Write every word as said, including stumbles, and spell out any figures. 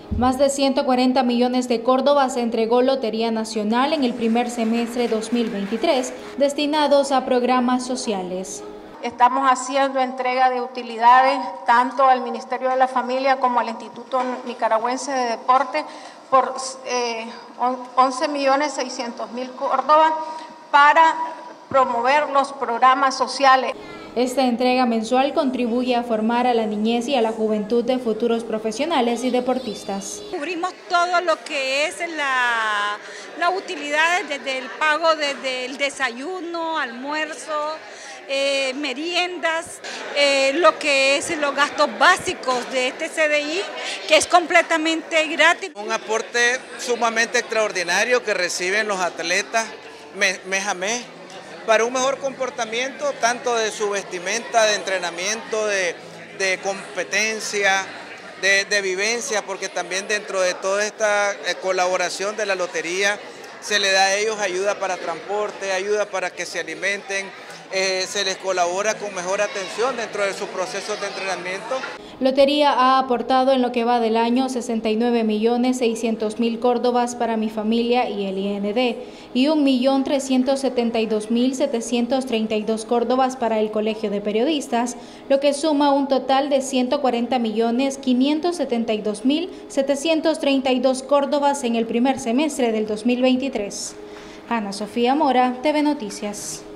Más de ciento cuarenta millones de córdobas se entregó Lotería Nacional en el primer semestre dos mil veintitrés, destinados a programas sociales. Estamos haciendo entrega de utilidades tanto al Ministerio de la Familia como al Instituto Nicaragüense de Deporte por eh, once millones seiscientos mil córdobas para promover los programas sociales. Esta entrega mensual contribuye a formar a la niñez y a la juventud de futuros profesionales y deportistas. Cubrimos todo lo que es la, la utilidad desde el pago, desde el desayuno, almuerzo, eh, meriendas, eh, lo que es los gastos básicos de este C D I, que es completamente gratis. Un aporte sumamente extraordinario que reciben los atletas mes, mes a mes, para un mejor comportamiento, tanto de su vestimenta, de entrenamiento, de, de competencia, de, de vivencia, porque también dentro de toda esta colaboración de la lotería se le da a ellos ayuda para transporte, ayuda para que se alimenten, eh, se les colabora con mejor atención dentro de sus procesos de entrenamiento. Lotería ha aportado en lo que va del año sesenta y nueve millones seiscientos mil córdobas para Mi Familia y el I N D y un millón trescientos setenta y dos mil setecientos treinta y dos córdobas para el Colegio de Periodistas, lo que suma un total de ciento cuarenta millones quinientos setenta y dos mil setecientos treinta y dos córdobas en el primer semestre del dos mil veintitrés. Ana Sofía Mora, T V Noticias.